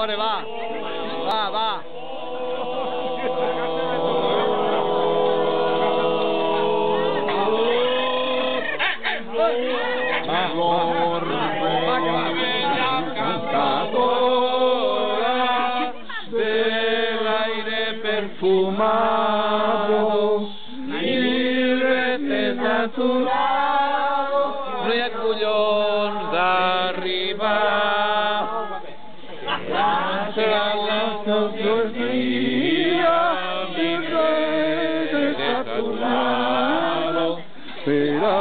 Vale, va. Va. Cantadora del aire perfumado, llibretes a tu lado, no hi ha collons d'arribar. Serà la dia, llibretes a tu lado, será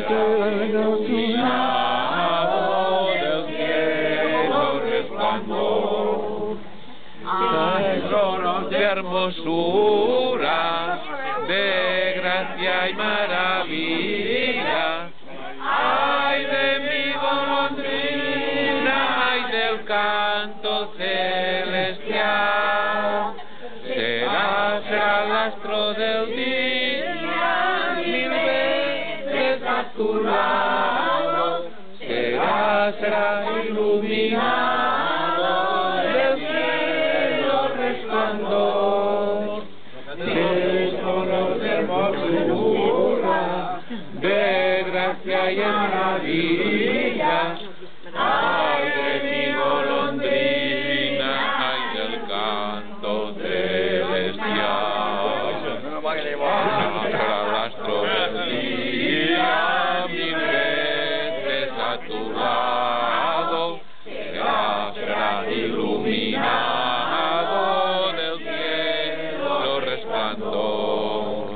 del cielo resplandor. Ay, tronos de hermosura, de gracia y maravilla. Ay de mi golondrina, ay del canto celestial. Será el astro del día, mil veces a tu lado. Será iluminado del cielo resplandor. De color de hermosura, de gracia y maravilla. Ay de mi golondrina, ay del canto celestial. Será el astro del día, mil veces a tu lado. Será iluminado del cielo resplandor.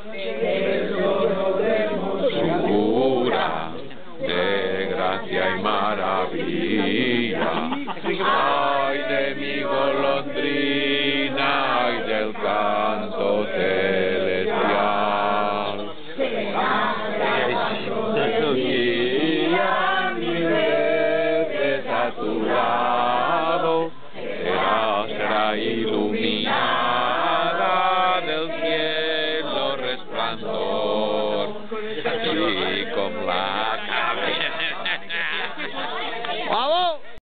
Hermosura, de gracia y maravilla. Ay de mi golondrina, ay del canto celestial. Mil veces a tu lado, será iluminada del cielo resplandor, así com la